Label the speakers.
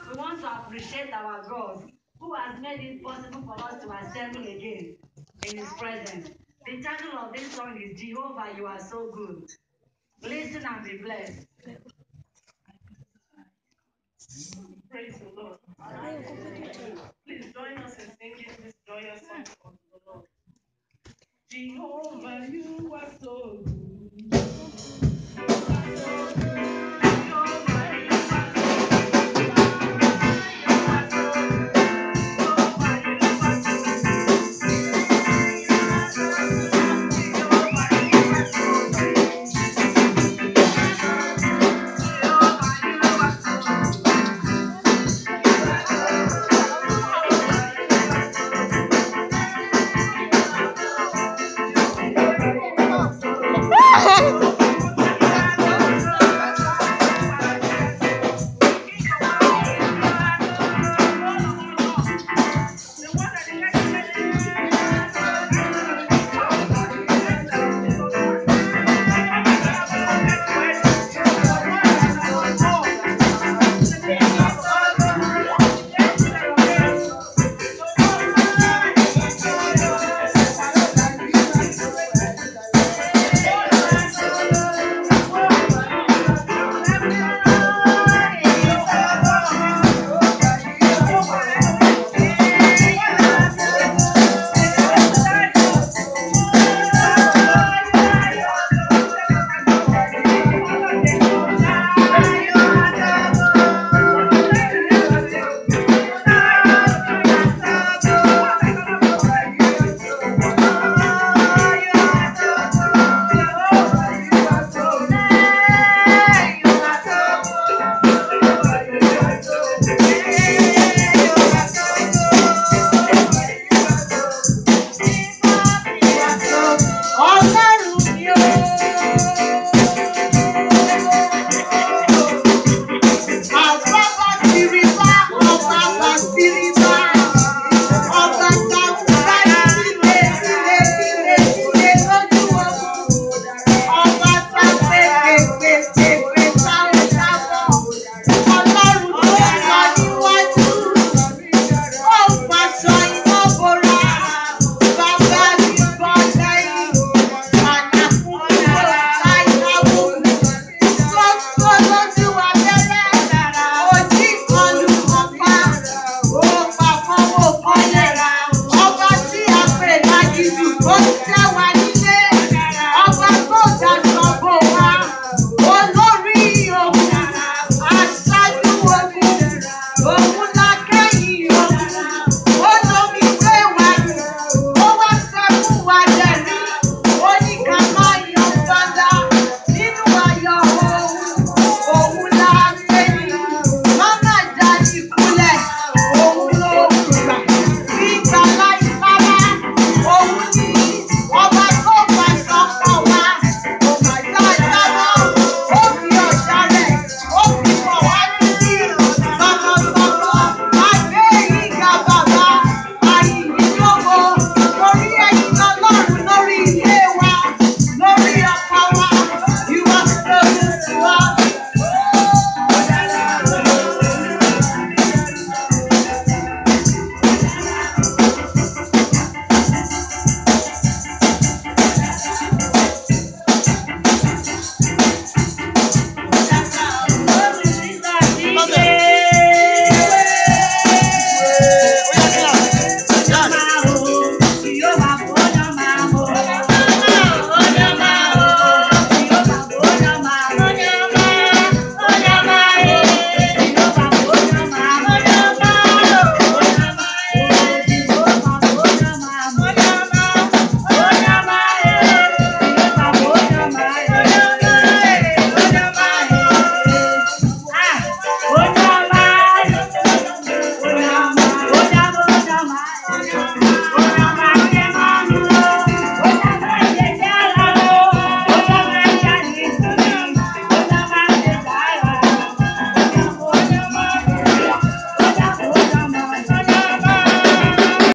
Speaker 1: we want to appreciate our God who has made it possible for us to assemble again in His presence. The title of this song is Jehovah, You Are So Good. Listen and be blessed. Praise the Lord. Please join us in singing this joyous song unto the Lord. Jehovah, you are so good.